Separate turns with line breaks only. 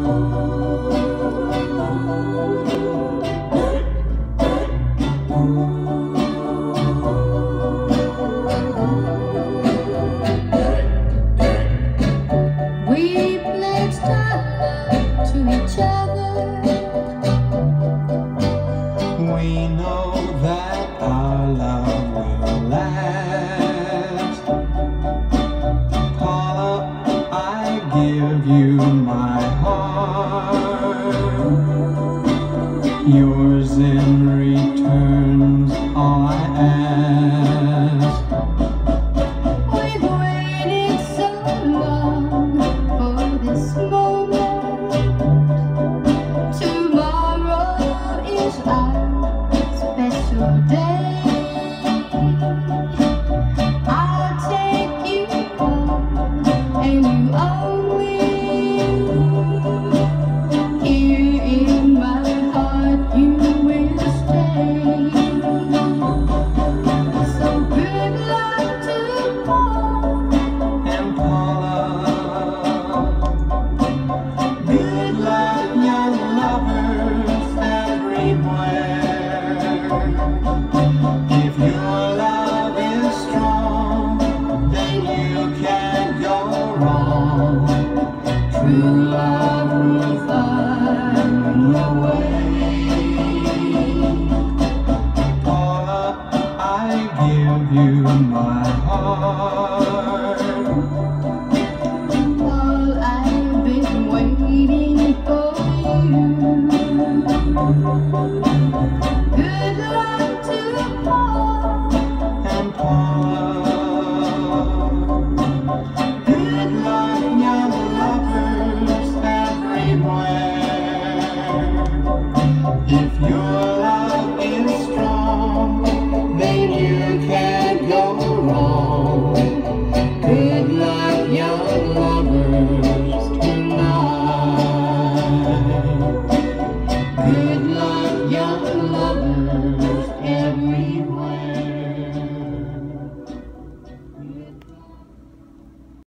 We pledged our love to each other.
We know that our love will last. Paula, I give you my heart. Yours in return's all I ask.
We've waited so long for this moment. Tomorrow is our special day. I'll take you home and you only. Here in my heart you will stay. So good luck to Paul
And Paula, good luck, young lovers everywhere. If your love is strong, then you can't go wrong. True love will find a way. Paula, I give you my heart.
Paul, I've been waiting for you. Good luck to Paul
And Paula, good luck, young lovers everywhere. If your love is strong, then you can't go wrong. Good luck, young lovers tonight. Good luck, young lovers.